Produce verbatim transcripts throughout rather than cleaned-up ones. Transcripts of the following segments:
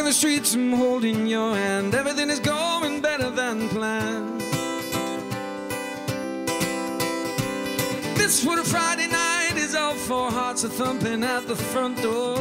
the streets, I'm holding your hand. Everything is going better than planned. This what a Friday night is all for. Hearts are thumping at the front door.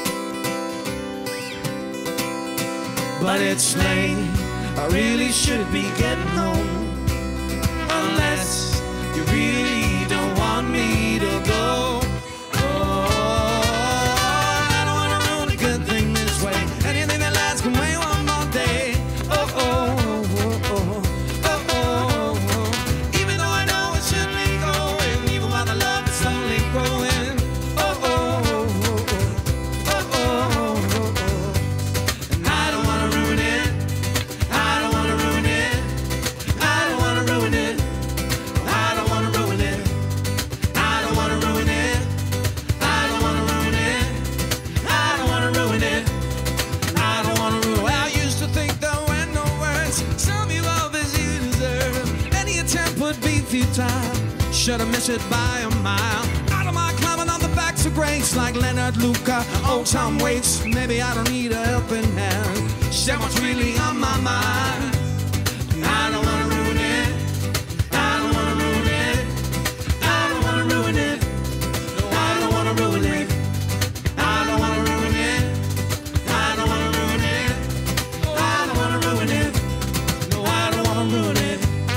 But it's late, I really should be getting home. Unless you really don't want me to go. Oh, I don't wanna ruin a good thing this way. Anything that lasts can wait one more day. Oh, oh, oh, oh, oh, oh, oh. Even though I know it shouldn't be going, even while the love is slowly growing. Oh, oh, oh, oh, oh, oh, oh, oh. And I don't wanna ruin it. I don't wanna ruin it. I don't wanna ruin it. I don't wanna ruin it. I don't wanna ruin it. I don't wanna ruin it. I don't wanna ruin it. I don't wanna ruin it. Well, I used to think there were no words. Some you love as you deserve. Any attempt would be futile. Should've missed it by a mile. Out of my climbing on the backs of greats like Leonard Luca, old Tom Waits. Maybe I don't need a helping hand. Share what's really on my mind. I don't wanna ruin it. I don't wanna ruin it. I don't wanna ruin it. No, I don't wanna ruin it. I don't wanna ruin it. I don't wanna ruin it. I don't wanna ruin it. No, I don't wanna ruin it.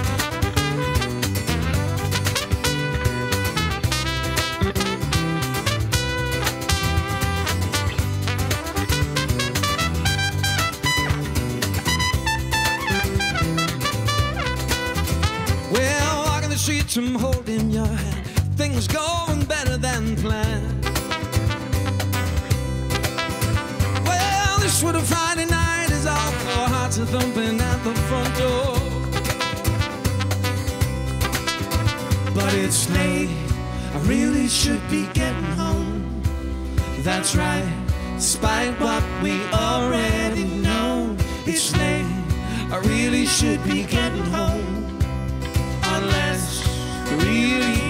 Well, walking the streets, I'm holding your hand. Things going better than planned. Well, this what a Friday night is all for. Hearts are thumping at the front door. But it's late, I really should be getting home. That's right, despite what we already know. It's late, I really should be getting home. Unless you really